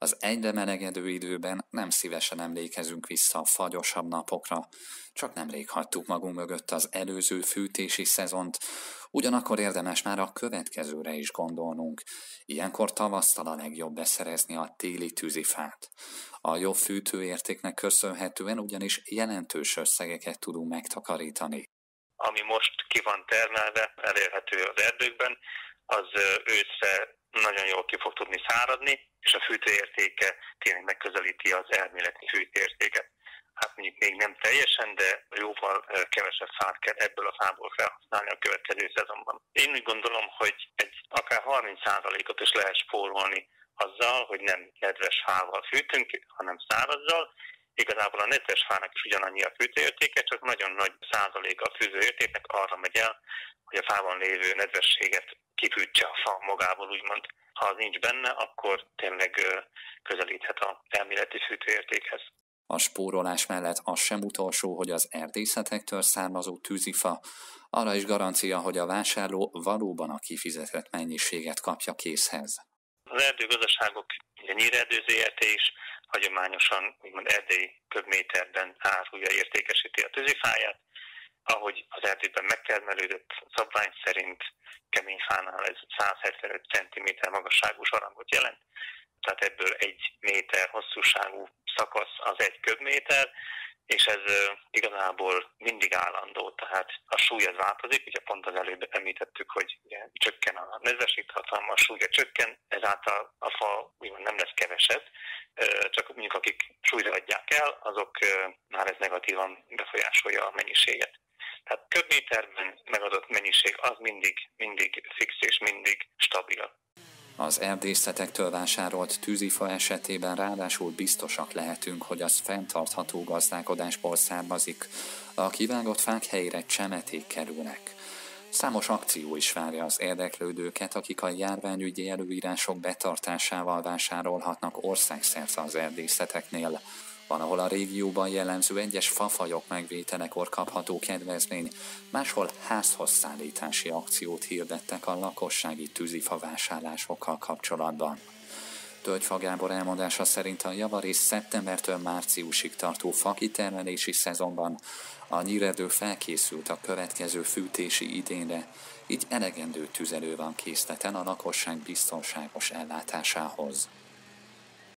Az egyre melegedő időben nem szívesen emlékezünk vissza a fagyosabb napokra, csak nemrég hagytuk magunk mögött az előző fűtési szezont, ugyanakkor érdemes már a következőre is gondolnunk. Ilyenkor tavasztal a legjobb beszerezni a téli tűzifát. A jobb fűtőértéknek köszönhetően ugyanis jelentős összegeket tudunk megtakarítani. Ami most ki van termelve, elérhető az erdőkben, az őszre nagyon jól ki fog tudni száradni, és a fűtőértéke tényleg megközelíti az elméleti fűtőértéket. Hát mondjuk még nem teljesen, de jóval kevesebb fát kell ebből a fából felhasználni a következő szezonban. Én úgy gondolom, hogy akár 30%-ot is lehet spórolni azzal, hogy nem nedves fával fűtünk, hanem szárazzal. Igazából a nedves fának is ugyanannyi a fűtőértéke, csak nagyon nagy százaléka a fűtőértéknek arra megy el, hogy a fában lévő nedvességet kifűtse a fa magából, úgymond. Ha az nincs benne, akkor tényleg közelíthet az elméleti fűtőértékhez. A spórolás mellett az sem utolsó, hogy az erdészetektől származó tűzifa arra is garancia, hogy a vásárló valóban a kifizetett mennyiséget kapja készhez. Az erdőgazdaságok, ugye Nyírerdő Zrt. Is hagyományosan úgymond erdei köbméterben árulja, értékesíti a tűzifáját. Ahogy az erdőben megtermelődött szabvány szerint kemény fánál ez 175 cm magasságú sarangot jelent, tehát ebből 1 méter hosszúságú szakasz az 1 köbméter, és ez igazából mindig állandó, tehát a súly az változik, ugye pont az előbb említettük, hogy ugye csökken a nedvesíthatalma, a súlya csökken, ezáltal a fa úgymond nem lesz kevesebb, csak mondjuk akik súlyra adják el, azok már ez negatívan befolyásolja a mennyiséget. Tehát köbméterben megadott mennyiség az mindig fix és mindig stabil. Az erdészetektől vásárolt tűzifa esetében ráadásul biztosak lehetünk, hogy az fenntartható gazdálkodásból származik. A kivágott fák helyére csemeték kerülnek. Számos akció is várja az érdeklődőket, akik a járványügyi előírások betartásával vásárolhatnak országszerte az erdészeteknél. Van, ahol a régióban jellemző egyes fafajok megvételekor kapható kedvezmény, máshol házhoz szállítási akciót hirdettek a lakossági tűzifa vásárlásokkal kapcsolatban. Tölgyfa Gábor elmondása szerint a javarészt szeptembertől márciusig tartó fakitermelési szezonban a Nyírerdő felkészült a következő fűtési idénre, így elegendő tüzelő van készleten a lakosság biztonságos ellátásához.